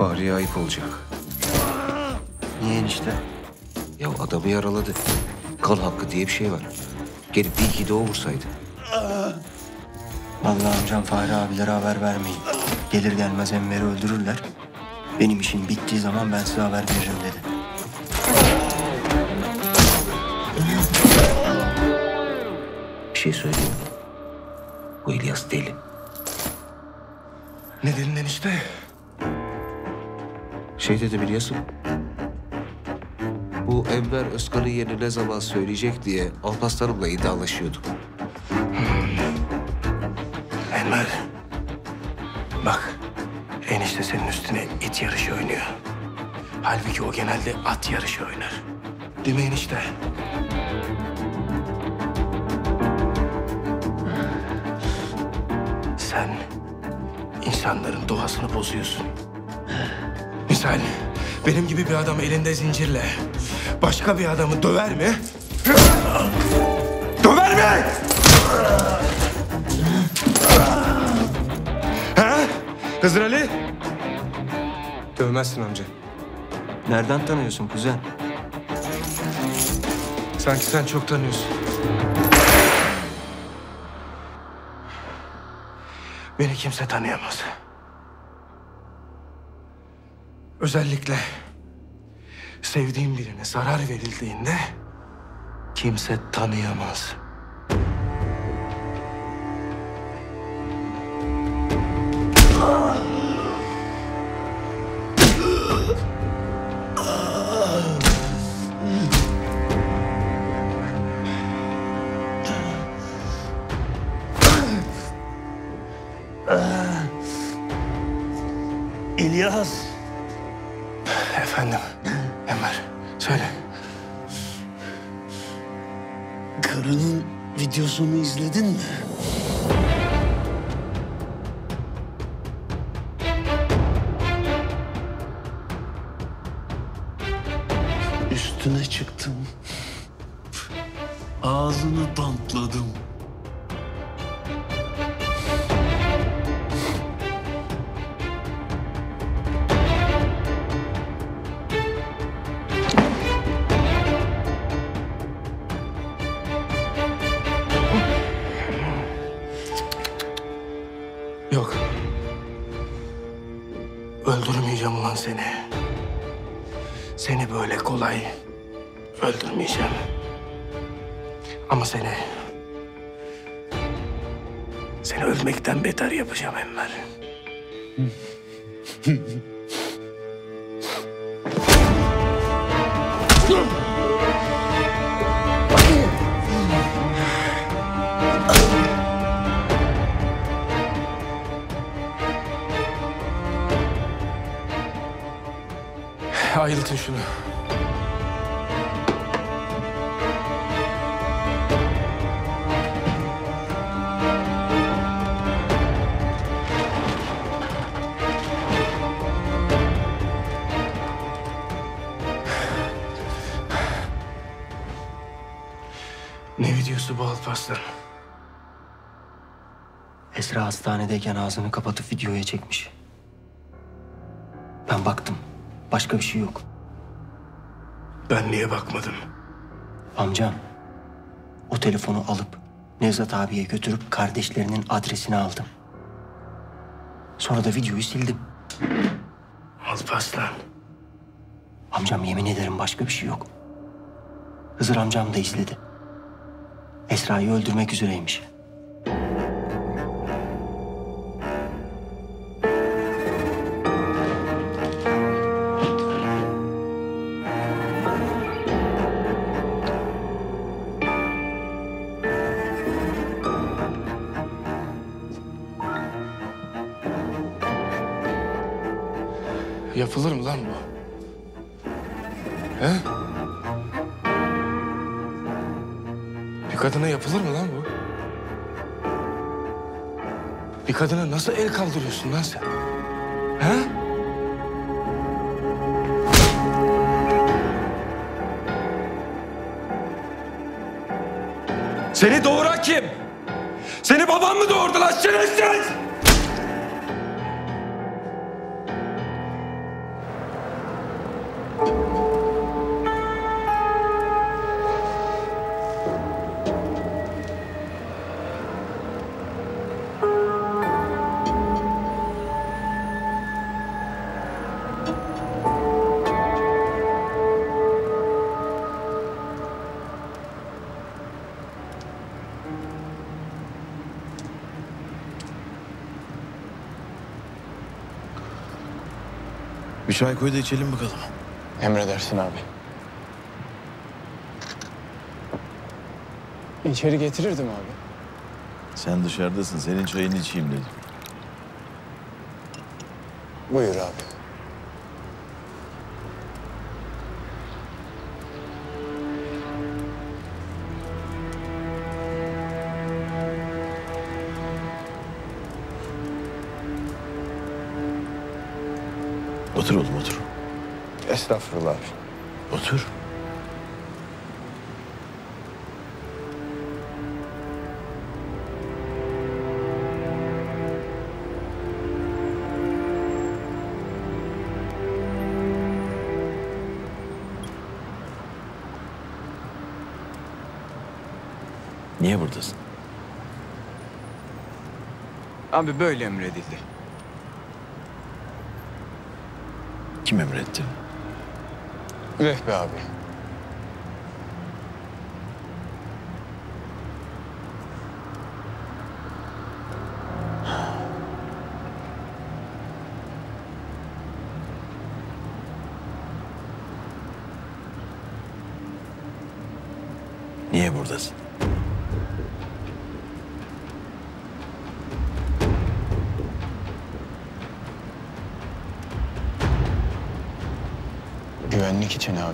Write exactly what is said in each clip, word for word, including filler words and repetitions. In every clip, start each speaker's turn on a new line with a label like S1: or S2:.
S1: Fahriye ayıp olacak.
S2: Niye enişte?
S1: Ya adamı yaraladı. Kan hakkı diye bir şey var. Gelip bir iki de o vursaydı.
S2: Vallahi amcam Fahri abilere haber vermeyin. Gelir gelmez Enver'i öldürürler. Benim işim bittiği zaman ben size haber veririm dedi.
S1: Bir şey söyleyeyim mi? Bu İlyas deli.
S3: Ne dedin enişte?
S1: Şey dedim İlyas'ım. Bu Enver Özkan'ın yerini ne zaman söyleyecek diye Alparslan'ımla iddialaşıyordum.
S3: Enver. Bak. Enişte senin üstüne it yarışı oynuyor. Halbuki o genelde at yarışı oynar. Değil mi enişte? Sen insanların doğasını bozuyorsun. Misal benim gibi bir adam elinde zincirle başka bir adamı döver mi? Döver mi? Ha? Hızır Ali? Dövmezsin amca.
S2: Nereden tanıyorsun kuzen?
S3: Sanki sen çok tanıyorsun. Beni kimse tanıyamaz. Özellikle sevdiğim birine zarar verildiğinde kimse tanıyamaz.
S4: İlyas.
S3: Efendim, Enver, söyle.
S4: Karının videosunu izledin mi? Üstüne çıktım. Ağzını bantladım.
S3: Yok. Öldürmeyeceğim ulan seni. Seni böyle kolay öldürmeyeceğim. Ama seni... Seni ölmekten beter yapacağım Enver. Ayıltın şunu. Ne videosu bu Alparslan?
S2: Esra hastanedeyken ağzını kapatıp videoya çekmiş. Ben baktım. Başka bir şey yok.
S3: Ben niye bakmadım?
S2: Amcam o telefonu alıp Nevzat abiye götürüp kardeşlerinin adresini aldım. Sonra da videoyu sildim.
S3: Alparslan.
S2: Amcam yemin ederim başka bir şey yok. Hızır amcam da izledi. Esra'yı öldürmek üzereymiş.
S3: Yapılır mı lan bu? He? Bir kadına yapılır mı lan bu? Bir kadına nasıl el kaldırıyorsun lan sen? He? Seni doğuran kim? Seni baban mı doğurdu lan şerefsiz?
S5: Bir çay koy da içelim bakalım.
S3: Emredersin abi. İçeri getirirdim abi.
S5: Sen dışarıdasın. Senin çayını içeyim dedim.
S3: Buyur abi.
S5: Otur oğlum otur.
S3: Estağfurullah abi.
S5: Otur. Niye buradasın?
S3: Abi böyle emredildi.
S5: Kim emretti?
S3: Vehbi abi.
S5: Niye buradasın?
S3: Güvenlik için abi.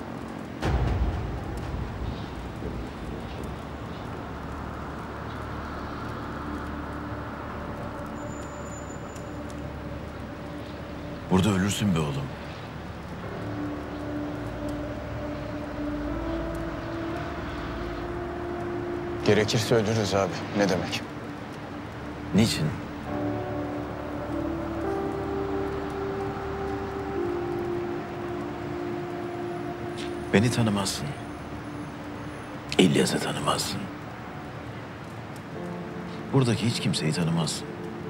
S5: Burada ölürsün be oğlum.
S3: Gerekirse ölürüz abi. Ne demek?
S5: Niçin? Beni tanımazsın. İlyas'ı tanımazsın. Buradaki hiç kimseyi tanımazsın.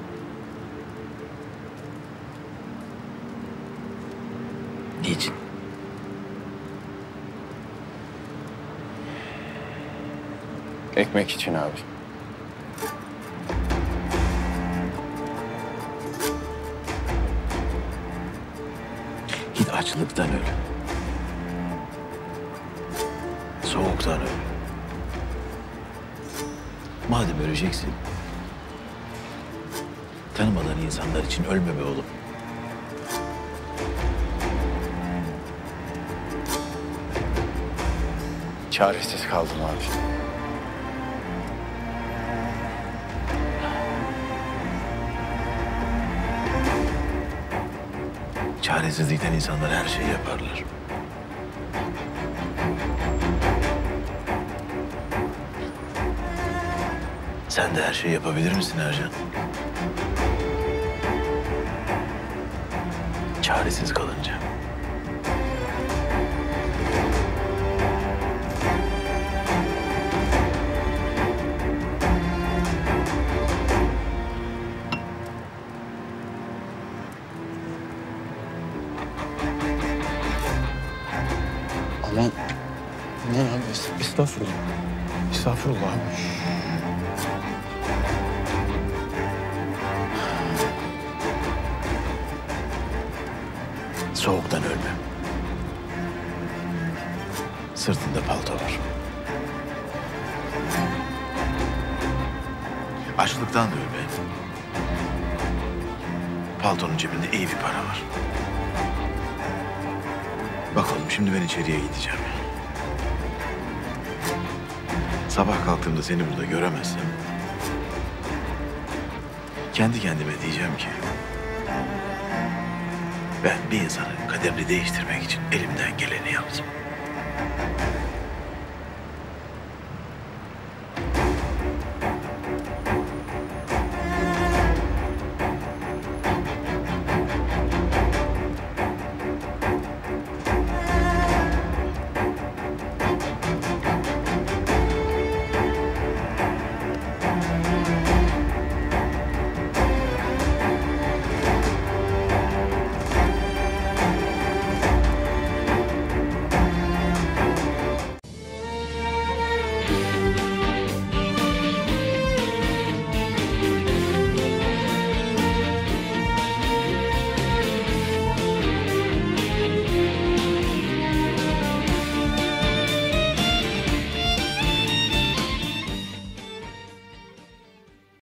S5: Niçin?
S3: Ekmek için abi.
S5: Git açlıktan öl. Soğuktan öl. Madem öleceksin, tanımadığın insanlar için ölme be oğlum.
S3: Çaresiz kaldım abi.
S5: Çaresizlikten insanlar her şeyi yaparlar. Sen de her şeyi yapabilir misin Ercan? Çaresiz kalınca.
S3: Aman. Aman abi. est- Estağfurullah. Estağfurullah abi.
S5: Soğuktan ölme. Sırtında palto var. Açlıktan da ölme. Paltonun cebinde iyi bir para var. Bakalım şimdi ben içeriye gideceğim. Sabah kalktığımda seni burada göremezsem... kendi kendime diyeceğim ki... ben bir insanın kaderini değiştirmek için elimden geleni yaptım.